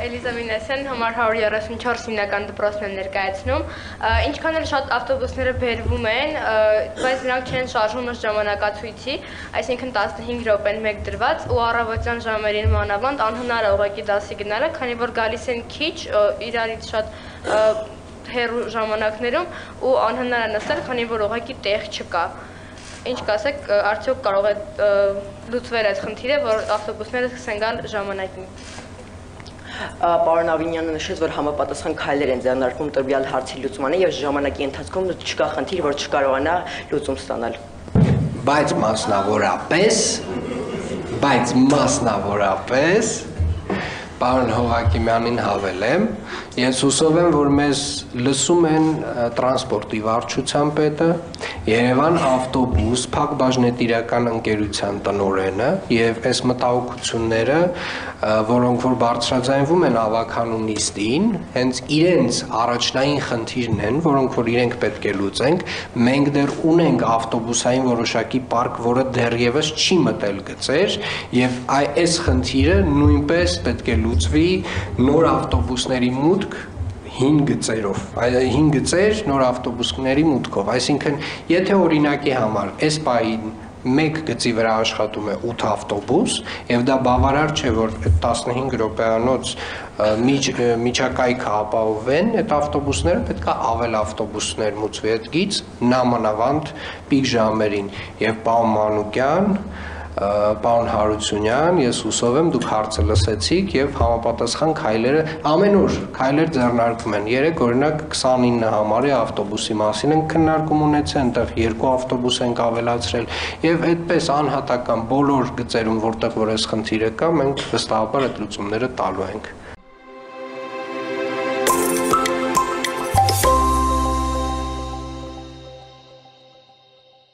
Էլիզա Մինասյան, համար 134 հիմնական դպրոցն են ներկայացնում։ Ինչքան էլ շատ ավտոբուսները բերվում են, բայց նրանք չեն շարժվում ըստ ժամանակացույցի, այսինքն 15 րոպեն մեկ դրված ու առավոտյան ժամերին մանավանդ անհնար է ուղղակի դասի գնալը, քանի որ գալիս են քիչ, իրարից շատ հեռու ժամանակներում ու անհնար է նստել, քանի որ ուղղակի տեղ չկա։ Ինչ կասեք, արդյոք կարող է լուծվել այդ խնդիրը, որ ավտոբուսները սկսեն գալ ժամանակին։ Պարոն Ավինյանը նշեց, որ համապատասխան քայլեր են ձեռնարկվում տրվյալ հարցի լուծմանը եւ ժամանակի ընթացքում չկա խնդիր, որ չկարողանա լուծում ստանալ։ Բայց մասնավորապես Պարոն Հովակիմյանին հավելեմ, ես հուսով եմ, որ մեզ լսում են տրանսպորտի վարչության պետը, Երևան ավտոբուս փակ բաժնետիրական ընկերության տնօրենը եւ այս մտահոգությունները, որոնք որ բարձրաձայնվում են ավականու նիստին, հենց իրենց առաջնային խնդիրն են, որոնք որ իրենք պետք է լուծենք, մենք դեռ ունենք ավտոբուսային որոշակի պարկ, որը դեռևս չի մտել գծեր եւ այս խնդիրը նույնպես պետք է լուծվի նոր ավտոբուսների մուտք 5 գծերով, 5 գծեր նոր avtobusների մուտքով, այսինքն եթե օրինակի համար այս պահին մեկ գծի վրա աշխատում է 8 ավտոբուս եւ դա բավարար չէ, որ 15 րոպեանոց միջակայքը ապահովեն, այդ ավտոբուսները պետք է ավել ավտոբուսներ մուծվի այդ գից, նամանավանդ պիկ ժամերին եւ պարոն Մանուկյան Պարոն Հարությունյան, ես հուսով եմ դուք հարցը լսեցիք եւ համապատասխան քայլերը ամեն օր քայլեր ձեռնարկվում են։ Երեք օրինակ 29 համարի ավտոբուսի մասին են քննարկում ունեցել, այնտեղ 2 ավտոբուս ենք ավելացրել եւ այդպես անհատական բոլոր գծերում, որտեղ որ այս խնդիրը կա, մենք վստահաբար այդ լուծումները տալու ենք։